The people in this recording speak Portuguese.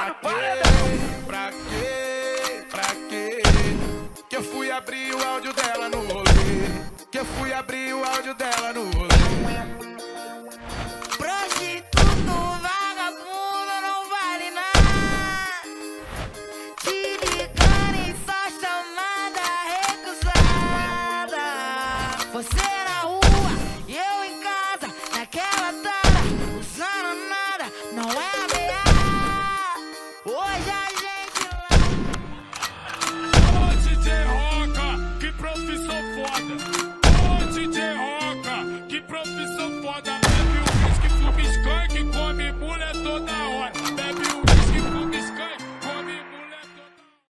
Pra quê? Pra quê? Que eu fui abrir o áudio dela no rolê. Que eu fui abrir o áudio dela no rolê.